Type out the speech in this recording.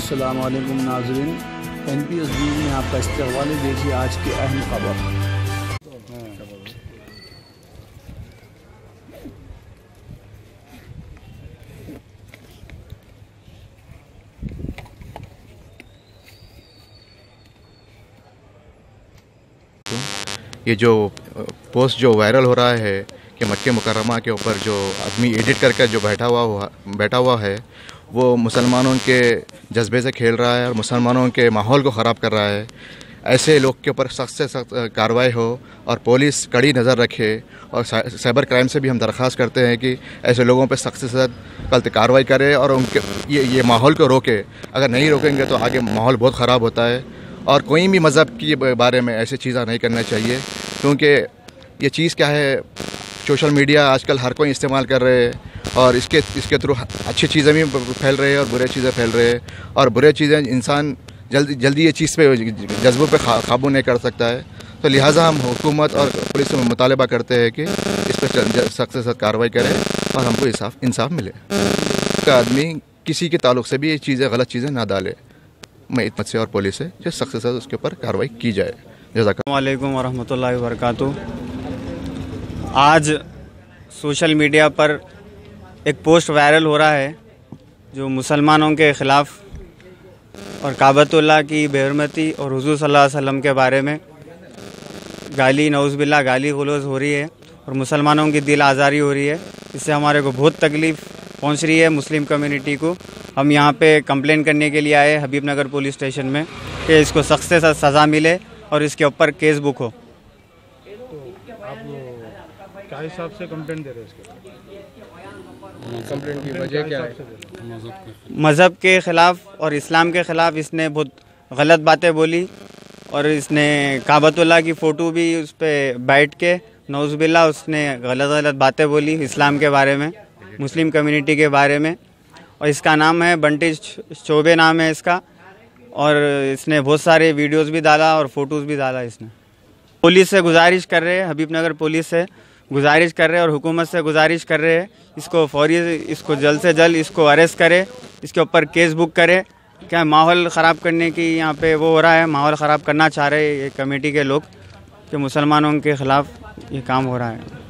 अस्सलाम वालेकुम नाज़रीन, NPS न्यूज़ में आपका इस्तकबाल। देखिए आज की अहम खबर। ये जो पोस्ट जो वायरल हो रहा है कि मक्के मुकर्रमा के ऊपर जो आदमी एडिट करके जो बैठा हुआ है वो मुसलमानों के जज्बे से खेल रहा है और मुसलमानों के माहौल को ख़राब कर रहा है। ऐसे लोग के ऊपर सख्त से सख्त कार्रवाई हो और पुलिस कड़ी नज़र रखे। और साइबर क्राइम से भी हम दरख्वास्त करते हैं कि ऐसे लोगों पर सख्त से सख्त गलत कार्रवाई करे और उनके ये माहौल को रोके। अगर नहीं रोकेंगे तो आगे माहौल बहुत ख़राब होता है। और कोई भी मज़हब के बारे में ऐसी चीज़ें नहीं करना चाहिए, क्योंकि ये चीज़ क्या है, सोशल मीडिया आजकल हर कोई इस्तेमाल कर रहे हैं और इसके थ्रू अच्छी चीज़ें भी फैल रही है और बुरी चीज़ें फैल रही है। और बुरी चीज़ें इंसान जल्दी ये चीज़ पे जज्बों पे काबू नहीं कर सकता है। तो लिहाजा हम हुकूमत और पुलिस से मुतालबा करते हैं कि इस पर सख्त से सख्त कार्रवाई करें और हमको इंसाफ मिले। का आदमी किसी के ताल्लुक़ से भी ये चीज़ें गलत चीज़ें ना डाले। मैं इतमत से और पुलिस से जो सख्त से सख्त उसके ऊपर कार्रवाई की जाए। अस्सलामु अलैकुम वरहमतुल्लाहि वबरकातुहू। आज सोशल मीडिया पर एक पोस्ट वायरल हो रहा है जो मुसलमानों के ख़िलाफ़ और काबतुल्लाह की बेहरमती और हुज़ूर सल्लल्लाहु अलैहि वसल्लम के बारे में गाली नौज़ुबिल्लाह गाली गलौज़ हो रही है और मुसलमानों की दिल आज़ारी हो रही है। इससे हमारे को बहुत तकलीफ़ पहुंच रही है मुस्लिम कम्युनिटी को। हम यहाँ पे कंप्लेन करने के लिए आए हबीब नगर पुलिस स्टेशन में कि इसको सख्त से सख्त सज़ा मिले और इसके ऊपर केस बुक हो। तो आप क्या हिसाब से कंप्लेंट दे रहे हैं? कंप्लेंट की वजह क्या है? मज़हब के ख़िलाफ़ और इस्लाम के ख़िलाफ़ इसने बहुत गलत बातें बोली और इसने काबतुल्लाह की फ़ोटो भी उस पर बैठ के नौज़ुबिल्लाह उसने गलत बातें बोली इस्लाम के बारे में, मुस्लिम कम्युनिटी के बारे में। और इसका नाम है बंटी चौबे नाम है इसका, और इसने बहुत सारे वीडियोस भी डाला और फ़ोटोज़ भी डाला। इसने पुलिस से गुजारिश कर रहे हैं, हबीब नगर पुलिस से गुजारिश कर रहे हैं और हुकूमत से गुजारिश कर रहे हैं इसको फौरी इसको जल्द से जल्द इसको अरेस्ट करे, इसके ऊपर केस बुक करे। क्या माहौल ख़राब करने की यहाँ पे वो हो रहा है, माहौल ख़राब करना चाह रहे हैं ये कमेटी के लोग कि मुसलमानों के ख़िलाफ़ ये काम हो रहा है।